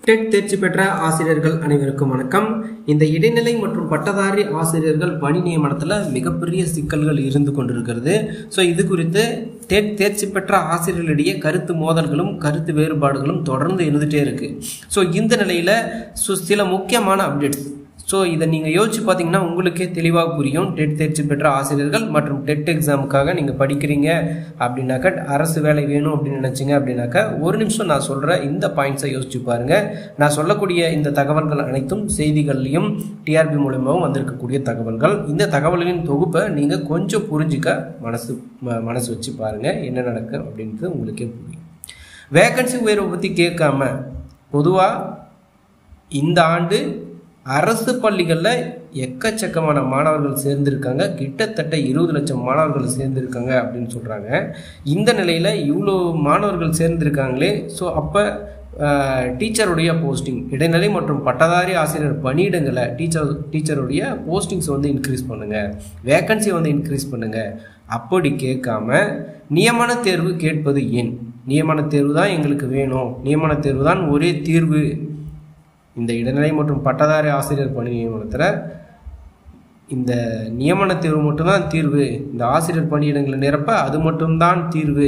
Dead தேர்ச்சி பெற்ற ஆசிரியர்கள் அனைவருக்கும் வணக்கம். இந்த இடைநிலை மற்றும் பட்டதாரி ஆசிரியர்கள் பணி நியமனத்தில் மிகப்பெரிய சிக்கல்கள் இருந்து கொண்டிருக்கிறது. ஸோ இது குறித்து டெட் தேர்ச்சி பெற்ற ஆசிரியர்களிடையே கருத்து மோதல்களும் கருத்து வேறுபாடுகளும் தொடர்ந்து இருந்துகிட்டே இருக்கு. ஸோ இந்த நிலையில் சில முக்கியமான அப்டேட்ஸ். ஸோ இதை நீங்கள் யோசிச்சு பார்த்தீங்கன்னா உங்களுக்கே தெளிவாக புரியும். டெட் தேர்ச்சி பெற்ற ஆசிரியர்கள் மற்றும் டெட் எக்ஸாமுக்காக நீங்கள் படிக்கிறீங்க அப்படின்னாக்கா, அரசு வேலை வேணும் அப்படின்னு நினச்சிங்க அப்படின்னாக்கா, ஒரு நிமிஷம் நான் சொல்கிற இந்த பாயிண்ட்ஸை யோசிச்சு பாருங்கள். நான் சொல்லக்கூடிய இந்த தகவல்கள் அனைத்தும் செய்திகள்லையும் டிஆர்பி மூலமாகவும் வந்திருக்கக்கூடிய தகவல்கள். இந்த தகவல்களின் தொகுப்பை நீங்கள் கொஞ்சம் புரிஞ்சிக்க மனசு வச்சு பாருங்கள், என்ன நடக்கும் அப்படின்றது உங்களுக்கே புரியும். வேகன்சி உயர்வை பற்றி கேட்காம பொதுவாக இந்த ஆண்டு அரசு பள்ளிகளில் எக்கச்சக்கமான மாணவர்கள் சேர்ந்திருக்காங்க. கிட்டத்தட்ட 20 லட்சம் மாணவர்கள் சேர்ந்திருக்காங்க அப்படின்னு சொல்கிறாங்க. இந்த நிலையில் இவ்வளோ மாணவர்கள் சேர்ந்திருக்காங்களே, ஸோ அப்போ டீச்சருடைய போஸ்டிங், இடைநிலை மற்றும் பட்டதாரி ஆசிரியர் பணியிடங்களை டீச்சருடைய போஸ்டிங்ஸ் வந்து இன்க்ரீஸ் பண்ணுங்கள், வேக்கன்சி வந்து இன்க்ரீஸ் பண்ணுங்கள் அப்படி கேட்காம நியமன தேர்வு கேட்பது ஏன்? நியமன தேர்வு தான் எங்களுக்கு வேணும், நியமன தேர்வு தான் ஒரே தீர்வு. இந்த இடைநிலை மற்றும் பட்டதாரி ஆசிரியர் பணி நியமனத்தில் இந்த நியமன தேர்வு மட்டும்தான் தீர்வு, இந்த ஆசிரியர் பணியிடங்களை நிரப்ப அது மட்டும்தான் தீர்வு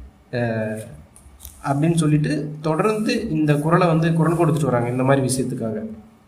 அப்படின்னு சொல்லிட்டு தொடர்ந்து இந்த குரல் கொடுத்துட்டு வராங்க இந்த மாதிரி விஷயத்துக்காக.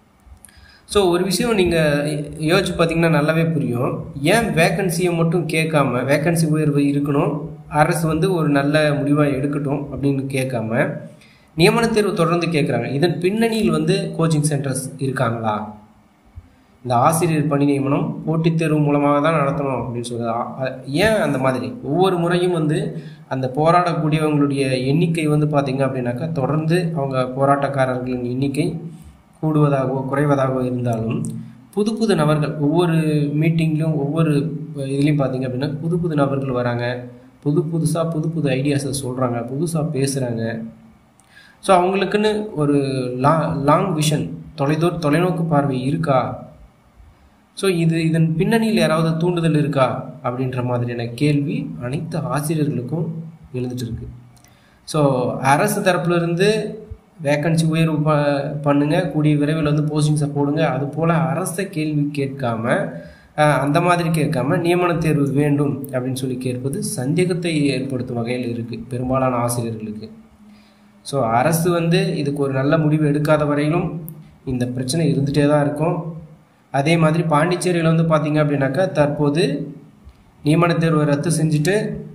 ஸோ ஒரு விஷயம் நீங்கள் யோசிச்சு பார்த்தீங்கன்னா நல்லாவே புரியும். ஏன் வேக்கன்சியை மட்டும் கேட்காம, வேக்கன்சி உயர்வு இருக்கணும், அரசு ஒரு நல்ல முடிவாக எடுக்கட்டும் அப்படின்னு கேட்காம நியமன தேர்வு தொடர்ந்து கேட்குறாங்க. இதன் பின்னணியில் கோச்சிங் சென்டர்ஸ் இருக்காங்களா? இந்த ஆசிரியர் பணி நியமனம் போட்டித் தேர்வு மூலமாக தான் நடத்தணும் அப்படின்னு சொல்லுது. ஏன் அந்த மாதிரி ஒவ்வொரு முறையும் அந்த போராடக்கூடியவங்களுடைய எண்ணிக்கை பார்த்தீங்க அப்படின்னாக்கா, தொடர்ந்து அவங்க போராட்டக்காரர்களின் எண்ணிக்கை கூடுவதாகவோ குறைவதாகவோ இருந்தாலும் புது புது நபர்கள் ஒவ்வொரு மீட்டிங்லையும் ஒவ்வொரு இதுலேயும் பார்த்தீங்க அப்படின்னா புது நபர்கள் வராங்க, புதுசாக புது ஐடியாஸை சொல்கிறாங்க, புதுசாக பேசுகிறாங்க. ஸோ அவங்களுக்குன்னு ஒரு லாங் விஷன், தொலைநோக்கு பார்வை இருக்கா? ஸோ இதன் பின்னணியில் யாராவது தூண்டுதல் இருக்கா அப்படின்ற மாதிரியான கேள்வி அனைத்து ஆசிரியர்களுக்கும் எழுந்துட்டு இருக்கு. ஸோ அரசு தரப்புலேருந்து வேக்கன்சி உயர்வு பண்ணுங்க, கூடிய விரைவில் போஸ்டிங்ஸை போடுங்க, அது போல் அரசை கேள்வி கேட்காம, அந்த மாதிரி கேட்காம நியமன தேர்வு வேண்டும் அப்படின்னு சொல்லி கேட்பது சந்தேகத்தை ஏற்படுத்தும் வகையில் இருக்குது பெரும்பாலான ஆசிரியர்களுக்கு. ஸோ அரசு இதுக்கு ஒரு நல்ல முடிவு எடுக்காத வரையிலும் இந்த பிரச்சனை இருந்துகிட்டே தான் இருக்கும். அதே மாதிரி பாண்டிச்சேரியில் பார்த்தீங்க அப்படின்னாக்கா, தற்போது நியமன தேர்வை ரத்து செஞ்சுட்டு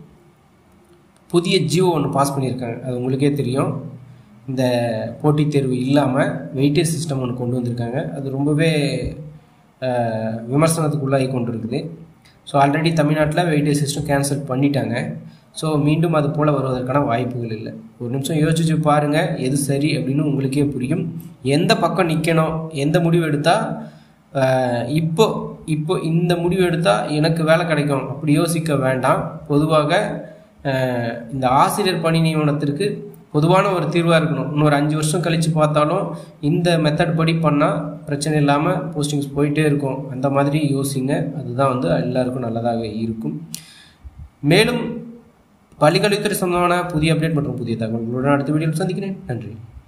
புதிய ஜியோ ஒன்று பாஸ் பண்ணியிருக்காங்க. அது உங்களுக்கே தெரியும். இந்த போட்டித் தேர்வு இல்லாமல் வெயிட்டேஜ் சிஸ்டம் ஒன்று கொண்டு வந்திருக்காங்க. அது ரொம்பவே விமர்சனத்துக்குள்ளாகி கொண்டு இருக்குது. ஸோ ஆல்ரெடி தமிழ்நாட்டில் வெயிட்டேஜ் சிஸ்டம் கேன்சல் பண்ணிட்டாங்க. ஸோ மீண்டும் அது போல் வருவதற்கான வாய்ப்புகள் இல்லை. ஒரு நிமிஷம் யோசிச்சு பாருங்கள், எது சரி அப்படின்னு உங்களுக்கே புரியும். எந்த பக்கம் நிற்கணும், எந்த முடிவு எடுத்தால் இப்போ இந்த முடிவு எடுத்தால் எனக்கு வேலை கிடைக்கும் அப்படி யோசிக்க வேண்டாம். பொதுவாக இந்த ஆசிரியர் பணி நியமனத்திற்கு பொதுவான ஒரு தீர்வாக இருக்கணும். இன்னொரு 5 வருஷம் கழித்து பார்த்தாலும் இந்த மெத்தட் படி பண்ணால் பிரச்சனை இல்லாமல் போஸ்டிங்ஸ் போயிட்டே இருக்கும். அந்த மாதிரி யோசிங்க, அதுதான் எல்லாருக்கும் நல்லதாக இருக்கும். மேலும் பள்ளிக்கல்வித்துறை சம்பந்தமான புதிய அப்டேட் மற்றும் புதிய தகவல்களுடன் அடுத்த வீடியோவில் சந்திக்கிறேன். நன்றி.